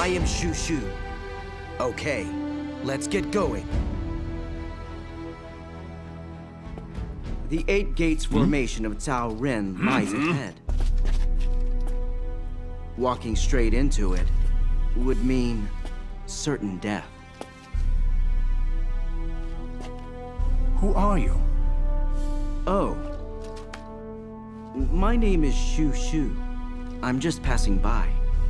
am Shu Shu. Okay, let's get going. The Eight Gates formation of Cao Ren lies ahead. Walking straight into it would mean certain death. Who are you? Oh. My name is Shu Shu. I'm just passing by.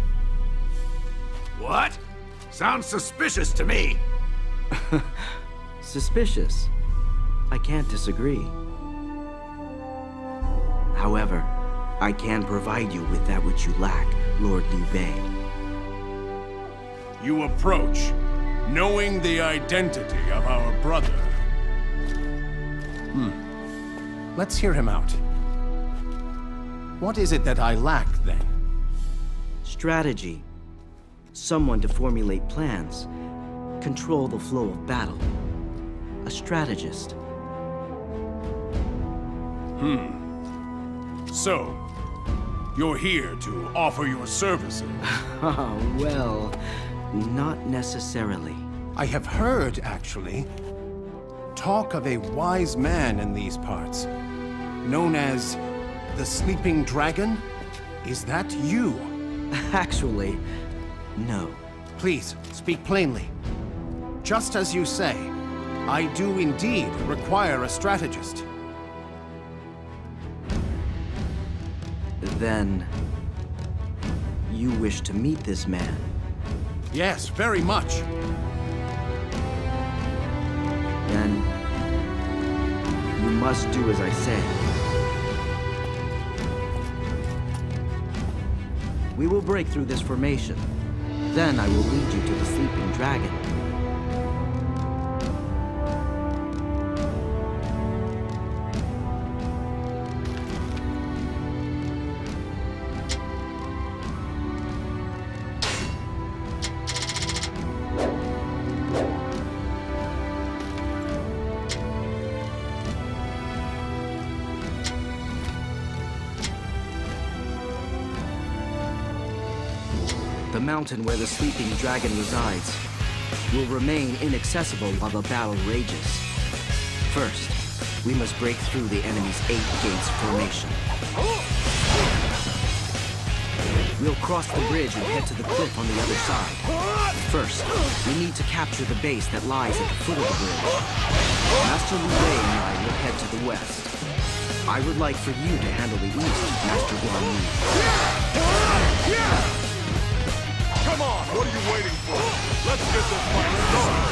What? Sounds suspicious to me. Suspicious? I can't disagree. However, I can provide you with that which you lack, Lord Liu Bei. You approach, knowing the identity of our brother. Let's hear him out. What is it that I lack, then? Strategy. Someone to formulate plans. Control the flow of battle. A strategist. So, you're here to offer your services? Well, not necessarily. I have heard, actually, talk of a wise man in these parts, known as the Sleeping Dragon. Is that you? Actually, no. Please, speak plainly. Just as you say, I do indeed require a strategist. Then, you wish to meet this man? Yes, very much. Then, you must do as I say. We will break through this formation. Then I will lead you to the Sleeping Dragon. The mountain where the Sleeping Dragon resides will remain inaccessible while the battle rages. First, we must break through the enemy's 8 gates formation. We'll cross the bridge and head to the cliff on the other side. First, we need to capture the base that lies at the foot of the bridge. Master Liu Bei and I will head to the west. I would like for you to handle the east, Master Guan Yu. Come on, what are you waiting for? Let's get this fight started.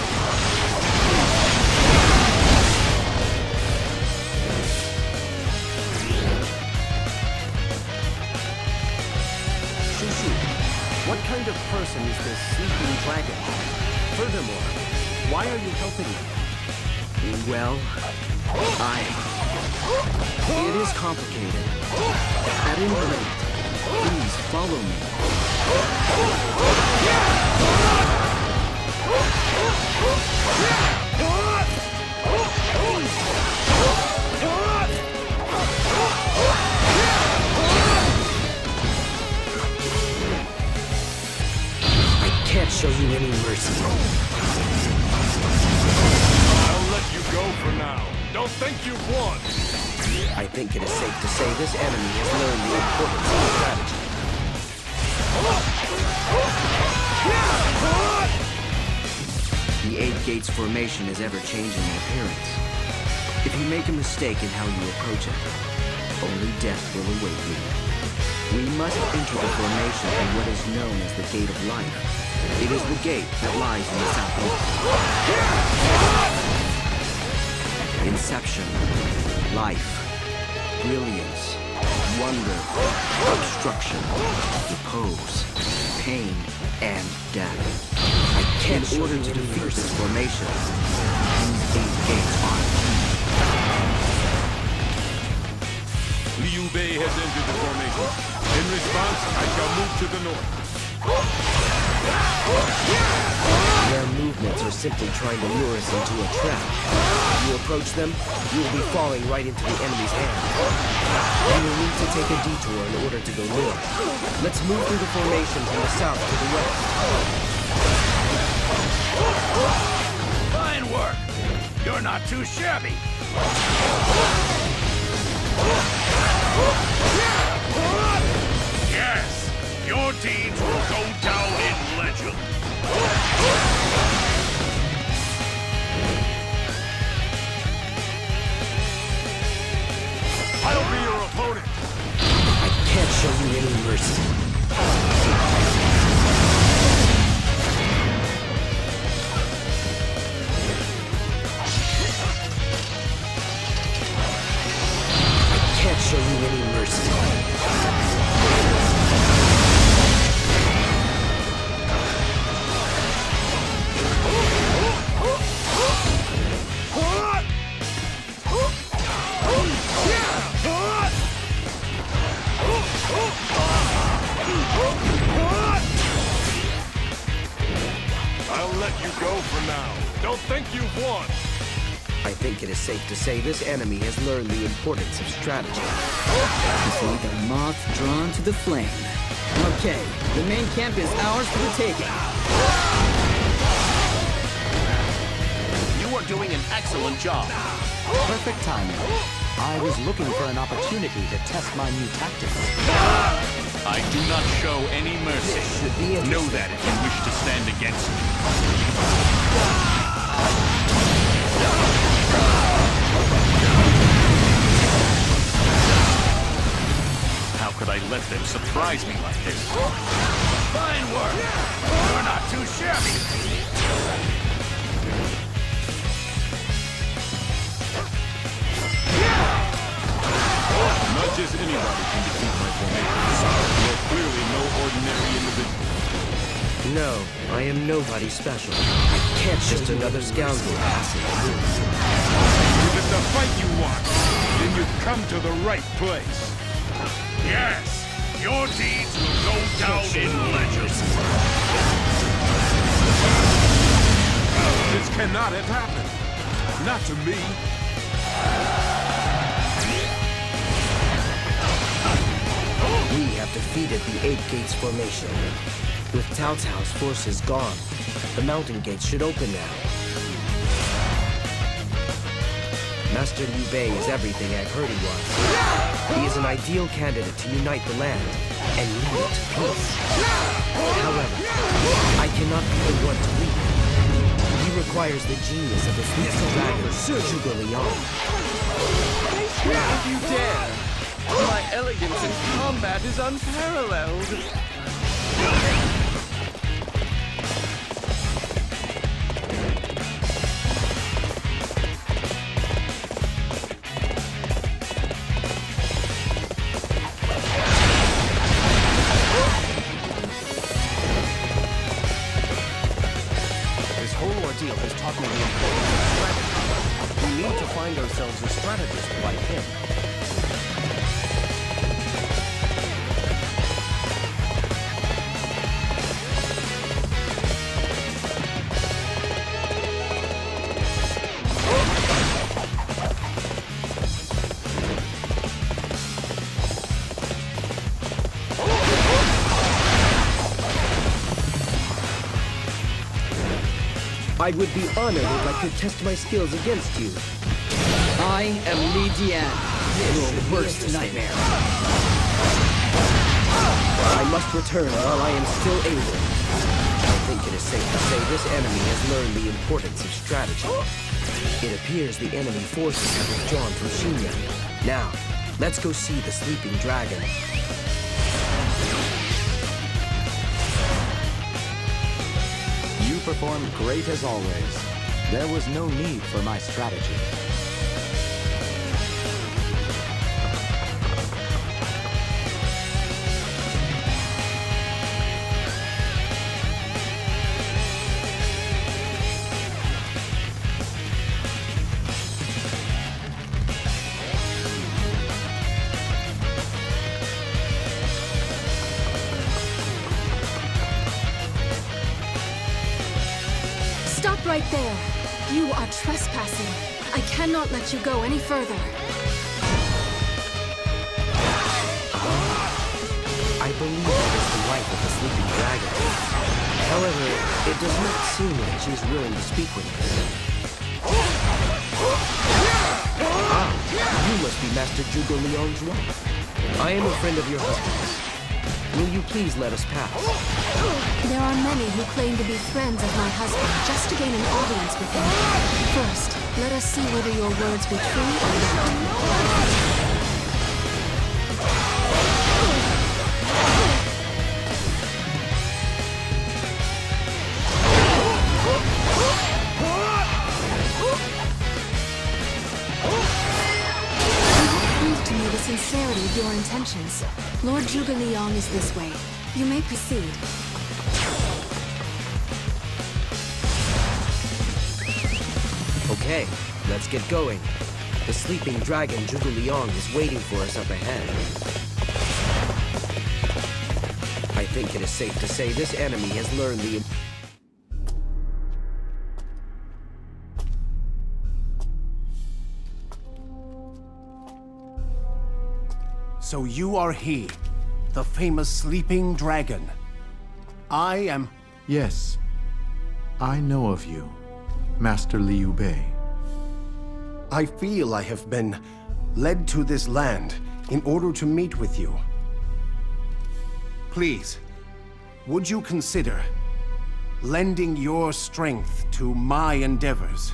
Shu Shu, what kind of person is this Sleeping Dragon? Furthermore, why are you helping me? Well, it is complicated. At any rate, please follow me. I can't show you any mercy. I'll let you go for now. Don't think you've won. I think it is safe to say this enemy has learned the importance of strategy. The 8 gates formation is ever-changing in appearance. If you make a mistake in how you approach it, only death will await you. We must enter the formation in what is known as the Gate of Life. It is the gate that lies in the southeast. Inception, life, brilliance, wonder, obstruction, repose, pain, and death. In order to defeat this formation, these 8 gates are key. Liu Bei has entered the formation. In response, I shall move to the north. Their movements are simply trying to lure us into a trap. If you approach them, you will be falling right into the enemy's hands. You will need to take a detour in order to go north. Let's move through the formation from the south to the west. Fine work! You're not too shabby! Yes! Your deeds will go down in legend! I'll be your opponent! I can't show you any mercy. I can't show you any mercy. I'll let you go for now. Don't think you've won. I think it is safe to say this enemy has learned the importance of strategy. It's like a moth drawn to the flame. Okay, the main camp is ours for the taking. You are doing an excellent job. Perfect timing. I was looking for an opportunity to test my new tactics. I do not show any mercy. Should be interesting. Know that if you wish to stand against me. How could I let them surprise me like this? Fine work! You're not too shabby! Not just anybody can defeat my formation. You're clearly no ordinary individual. No, I am nobody special. I can't just another scoundrel passing through. If it's the fight you want, then you've come to the right place. Yes! Your deeds will go down in legend. This cannot have happened. Not to me. We have defeated the Eight Gates formation. With Cao Cao's forces gone, the mountain gates should open now. Master Liu Bei is everything I've heard he was. He is an ideal candidate to unite the land and lead it to peace. However, I cannot be the one to lead. He requires the genius of his sleeping dragon, Zhuge Liang. If you dare! My elegance in combat is unparalleled! This whole ordeal has taught me the importance of strategy. We need to find ourselves a strategist like him. I would be honored if I could test my skills against you. I am Li Dian, your worst nightmare. I must return while I am still able. I think it is safe to say this enemy has learned the importance of strategy. It appears the enemy forces have withdrawn from Xinyan. Now, let's go see the sleeping dragon. You performed great as always. There was no need for my strategy. right there. You are trespassing. I cannot let you go any further. I believe that is the wife of the sleeping dragon. However, it does not seem like she is willing to speak with us. Ah, you must be Master Zhuge Liang's wife. I am a friend of your husband's. Will you please let us pass? There are many who claim to be friends of my husband just to gain an audience with him. First, let us see whether your words be true or not. Sincerity of your intentions. Lord Zhuge Liang is this way. You may proceed. Okay, let's get going. The sleeping dragon Zhuge Liang is waiting for us up ahead. I think it is safe to say this enemy has learned the... So you are he, the famous sleeping dragon. I am... Yes, I know of you, Master Liu Bei. I feel I have been led to this land in order to meet with you. Please, would you consider lending your strength to my endeavors?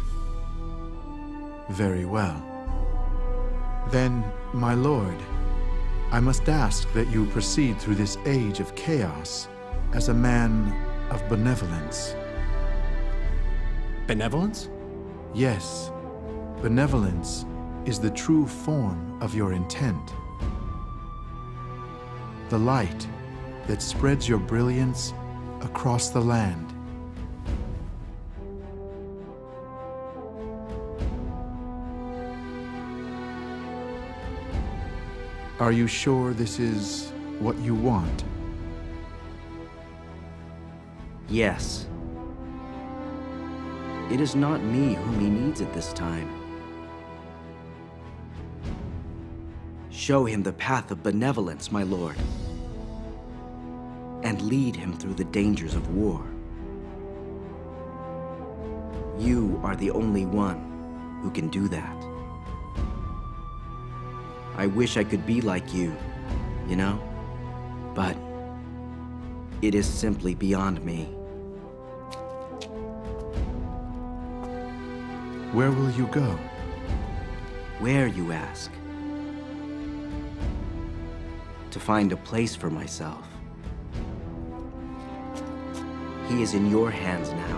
Very well. Then, my lord, I must ask that you proceed through this age of chaos as a man of benevolence. Benevolence? Yes, benevolence is the true form of your intent. The light that spreads your brilliance across the land. Are you sure this is what you want? Yes. It is not me whom he needs at this time. Show him the path of benevolence, my lord, and lead him through the dangers of war. You are the only one who can do that. I wish I could be like you, you know? But it is simply beyond me. Where will you go? Where, you ask? To find a place for myself. He is in your hands now.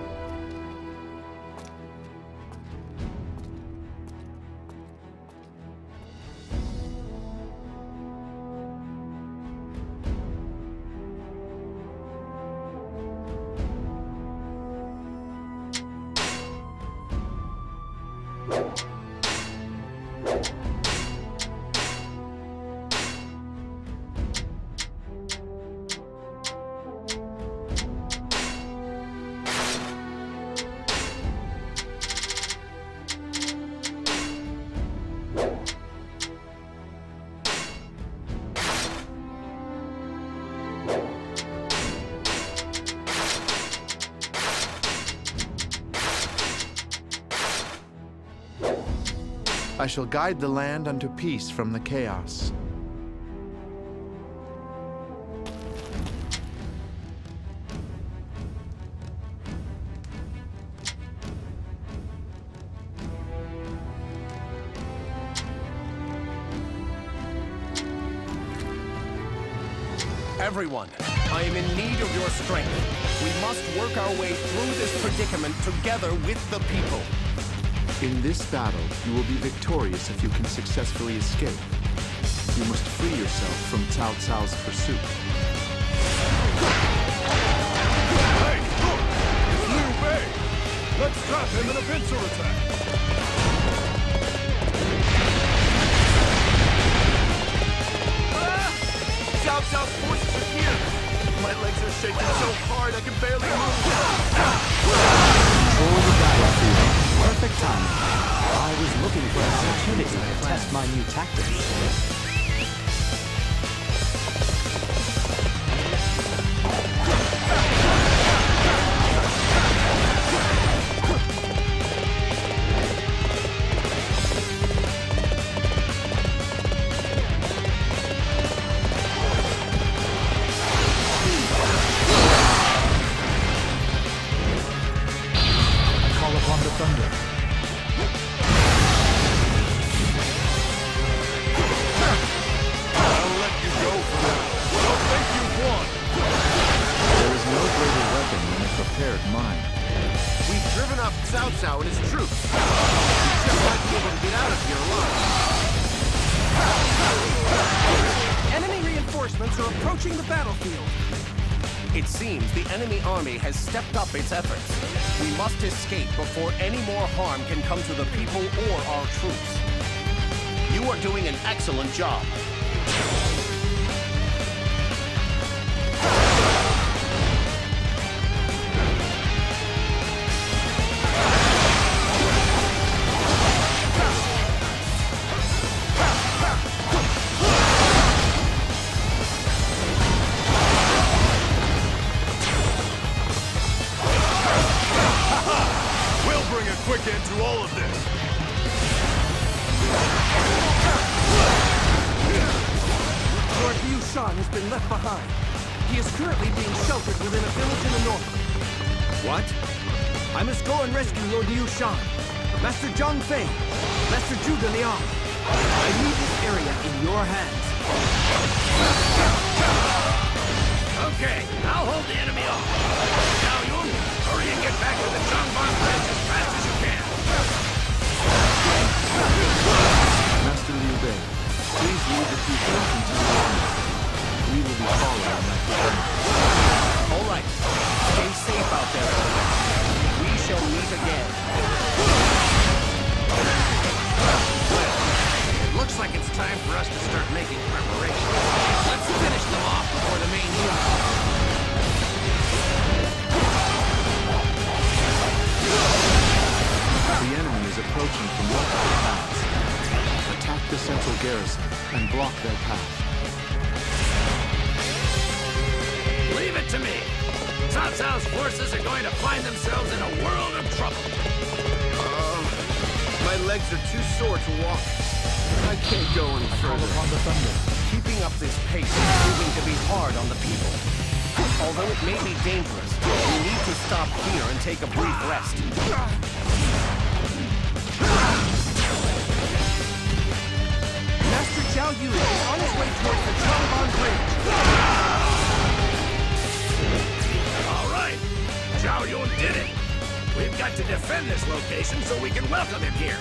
I shall guide the land unto peace from the chaos. Everyone, I am in need of your strength. We must work our way through this predicament together with the people. In this battle, you will be victorious if you can successfully escape. You must free yourself from Cao Cao's pursuit. Hey, look! It's Liu Bei! Let's trap him in a pincer attack! Cao Cao's forces are here! My legs are shaking so hard I can barely move! looking for an opportunity to test my new tactics. Cao Cao and his troops. You just might be able to get out of here alive. Enemy reinforcements are approaching the battlefield. It seems the enemy army has stepped up its efforts. We must escape before any more harm can come to the people or our troops. You are doing an excellent job. Quick end to all of this. Lord Liu Shan has been left behind. He is currently being sheltered within a village in the north. What? I must go and rescue Lord Liu Shan. Master Zhang Fei, Master Zhuge Liang. I leave this area in your hands. Okay, I'll hold the enemy off. Now, Yun, hurry and get back to the Changban Bridge as fast as you can. Master Liu Bei, please lead the people into the army. We will be following that journey. All right. Stay safe out there, brother. We shall meet again. Well, it looks like it's time for us to start making preparations. Let's finish them off before the main unit. The enemy is approaching from multiple paths. Attack the central garrison and block their path. Leave it to me. Cao Cao's forces are going to find themselves in a world of trouble. My legs are too sore to walk. I can't go any further. Keeping up this pace is proving to be hard on the people. Although it may be dangerous, we need to stop here and take a brief rest. Master Zhao Yun is on his way towards the Changban Bridge. All right. Zhao Yun did it. We've got to defend this location so we can welcome him here.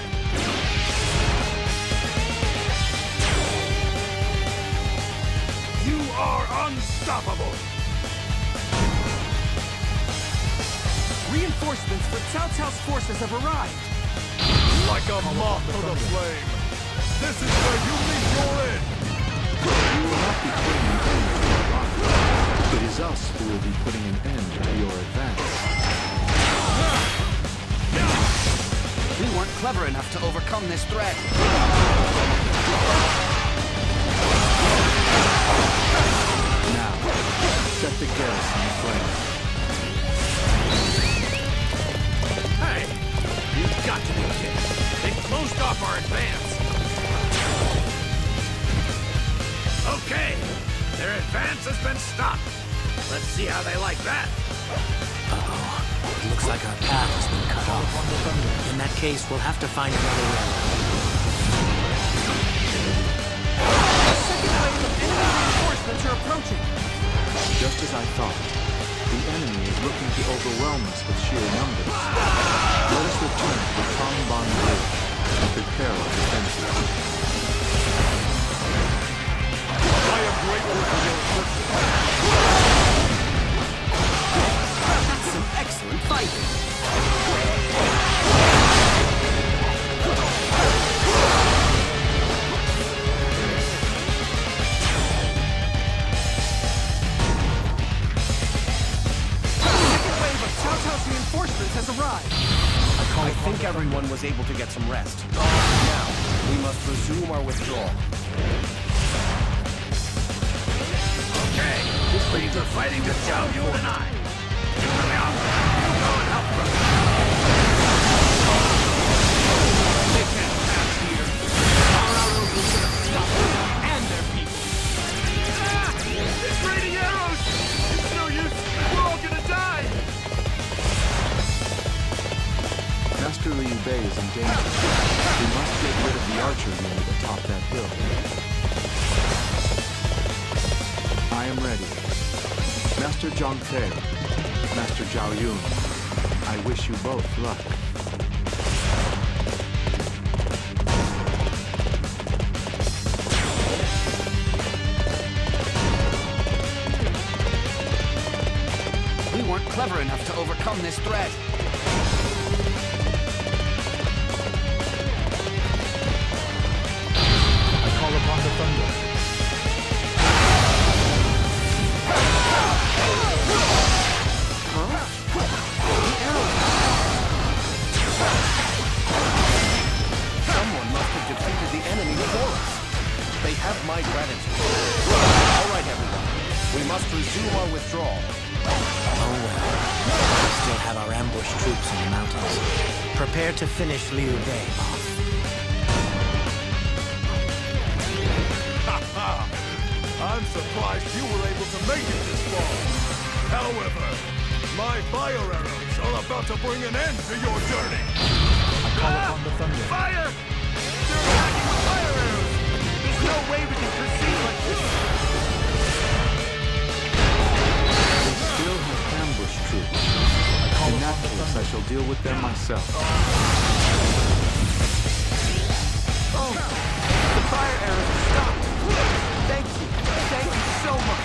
You are unstoppable. Reinforcements for Cao Cao's forces have arrived. Like a moth to the flame. This is where you meet your end. You will not be putting an end to your life. It is us who will be putting an end to your advance. We weren't clever enough to overcome this threat. Now, set the garrison aflame. Hey, you've got to be kidding. They've closed off our advance. Okay, their advance has been stopped. Let's see how they like that. Uh-oh. It looks like our path has been cut off. In that case, we'll have to find another way. A second wave of enemy reinforcements are approaching. Just as I thought, the enemy is looking to overwhelm us with sheer numbers. Let us return to the Changban Bridge and prepare our defenses. I am grateful for your assistance. That's some excellent fighting. A second wave of Cao Cao's reinforcements has arrived. I think everyone was able to get get some rest. Now, we must resume our withdrawal. Okay, this leaves the fighting to Cao Cao and I. You go and help brother. They can't pass here. Our arrows will put a stop to them and their people. It's raining arrows! It's no use! We're all gonna die! Master Liu Bei is in danger. We must get rid of the archer unit atop that hill. I am ready. Master Zhang Fei, Master Zhao Yun, I wish you both luck. We weren't clever enough to overcome this threat. I call upon the thunder. Someone must have defeated the enemy for us. They have my gratitude. All right, everyone. We must resume our withdrawal. Oh well. We still have our ambush troops in the mountains. Prepare to finish Liu Bei off. I'm surprised you were able to make it this far. However, my fire arrows are about to bring an end to your journey. I call upon the thunder. Fire! They're attacking with fire arrows! There's no way we can proceed like this! We still have ambush troops. In that case, I shall deal with them myself. Oh, the fire arrows have stopped. Thank you. Thank you so much.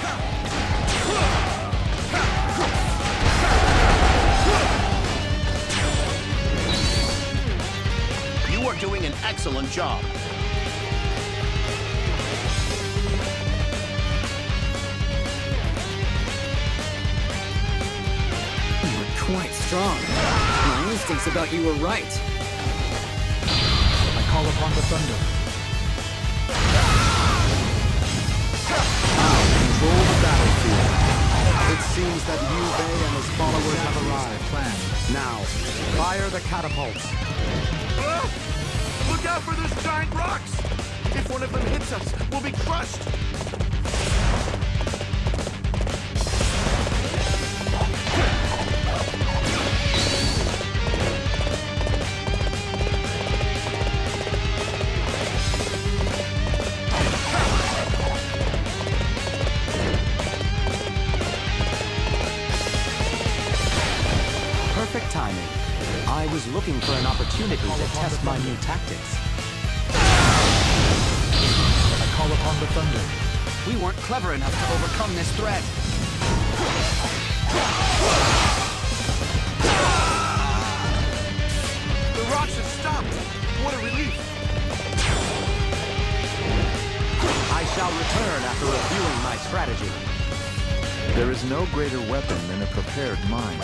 You are doing an excellent job. You were quite strong. My instincts about you were right. I call upon the thunder. Control the battlefield. It seems that Liu Bei and his followers have arrived. Plan. Now, fire the catapults. Look out for those giant rocks! If one of them hits us, we'll be crushed! Perfect timing. I was looking for an opportunity to test my new tactics. I call upon the thunder. We weren't clever enough to overcome this threat. The rocks have stopped. What a relief. I shall return after reviewing my strategy. There is no greater weapon than a prepared mind.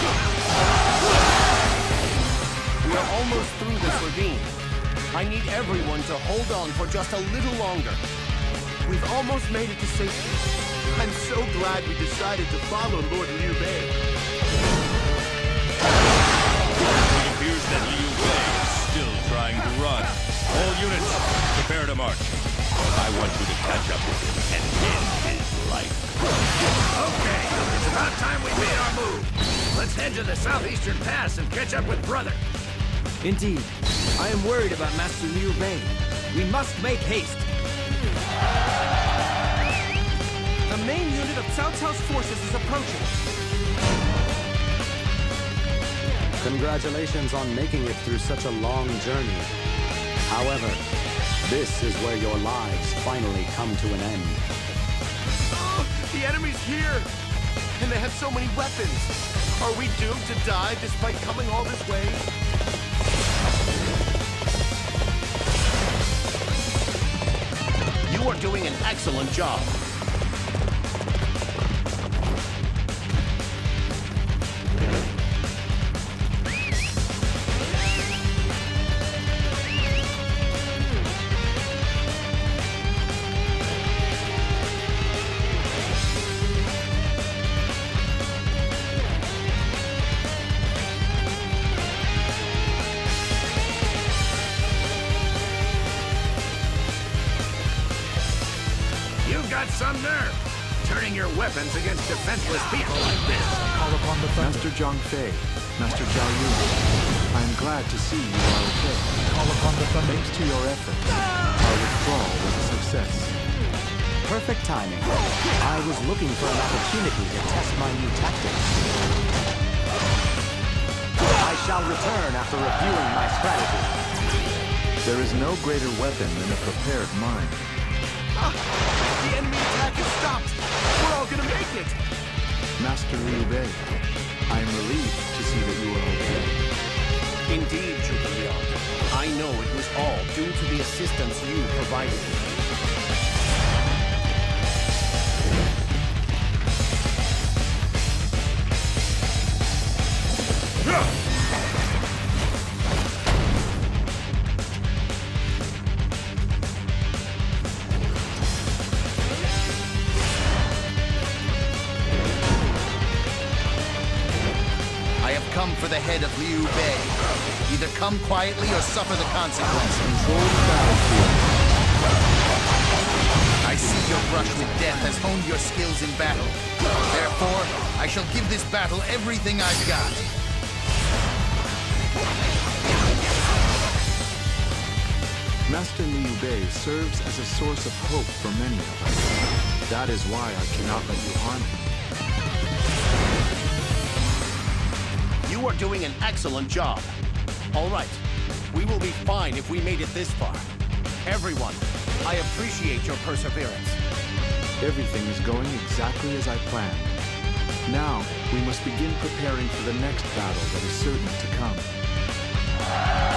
We are almost through this ravine. I need everyone to hold on for just a little longer. We've almost made it to safety. I'm so glad we decided to follow Lord Liu Bei. It appears that Liu Bei is still trying to run. All units, prepare to march. I want you to catch up with him and end his life. Okay, it's about time we made our move. Let's head to the southeastern pass and catch up with brother. Indeed. I am worried about Master Liu Bei. We must make haste. The main unit of Cao Cao's forces is approaching. Congratulations on making it through such a long journey. However, this is where your lives finally come to an end. The enemy's here! And they have so many weapons! Are we doomed to die despite coming all this way? You are doing an excellent job. That's some nerve, turning your weapons against defenseless people like this. Call upon the thunder. Master Zhang Fei, Master Zhao Yun, I am glad to see you are okay. Call upon the thunder. Thanks to your efforts, our withdrawal was a success. Perfect timing. I was looking for an opportunity to test my new tactics. I shall return after reviewing my strategy. There is no greater weapon than a prepared mind. The enemy attack is stopped! We're all gonna make it! Master Liu Bei, I am relieved to see that you are okay. Indeed, Zhuge Liang. I know it was all due to the assistance you provided me. Come for the head of Liu Bei. Either come quietly or suffer the consequences. Control the battlefield. I see your brush with death has honed your skills in battle. Therefore, I shall give this battle everything I've got. Master Liu Bei serves as a source of hope for many of us. That is why I cannot let you harm him. You are doing an excellent job. All right, we will be fine if we made it this far. Everyone, I appreciate your perseverance. Everything is going exactly as I planned. Now, we must begin preparing for the next battle that is certain to come.